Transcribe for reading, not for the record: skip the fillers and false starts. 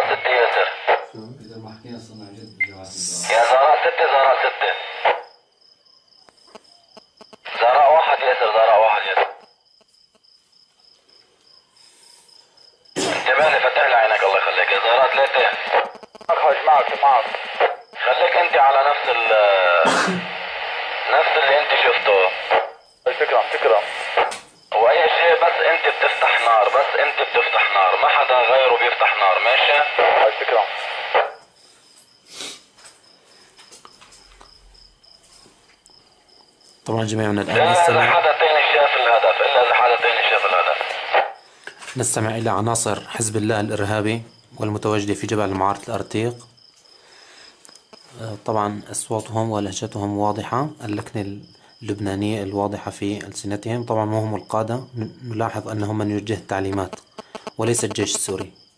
ستة ياسر. شو إذا ما حكينا صرنا عن جد بجوات الزهراء. يا زهراء ستة، زهراء ستة. زهراء واحد ياسر، زهراء واحد ياسر. انتبه لي، فتح لي عينك الله يخليك. يا زهراء ثلاثة. معك. خليك انت على نفس اللي انت شفته. تكرم. واي شيء بس انت بتفتح نار، بس انت بتفتح نار، ما حدا غيره بيفتح نار، ماشي؟ تكرم. طبعا جميعنا الآن لا، إذا نستمع حدا تاني شاف الهدف، إلا إذا حدا تاني شاف الهدف. نستمع إلى عناصر حزب الله الإرهابي والمتواجدة في جبل معارة الأرتيق. طبعا أصواتهم ولهجتهم واضحة، اللكنة اللبنانية الواضحة في ألسنتهم. طبعا وهم القادة، نلاحظ أنهم من يوجه التعليمات وليس الجيش السوري.